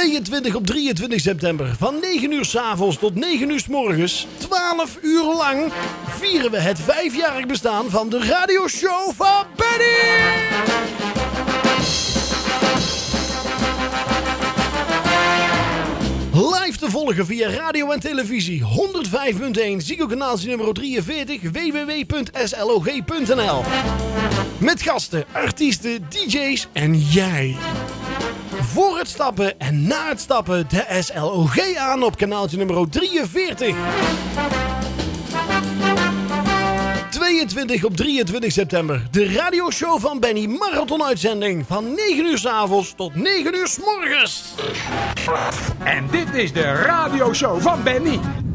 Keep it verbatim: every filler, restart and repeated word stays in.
tweeëntwintig op drieëntwintig september van negen uur 's avonds tot negen uur 's morgens, twaalf uur lang, vieren we het vijfjarig bestaan van de radioshow van Benny! Live te volgen via radio en televisie, honderdvijf punt één, Ziggo kanaaltje nummer drieënveertig, w w w punt s l o g punt n l. Met gasten, artiesten, D J's en jij. Voor het stappen en na het stappen de S L O G aan op kanaaltje nummer drieënveertig. tweeëntwintig op drieëntwintig september. De radioshow van Benny marathon-uitzending van negen uur 's avonds tot negen uur 's morgens. En dit is de radioshow van Benny.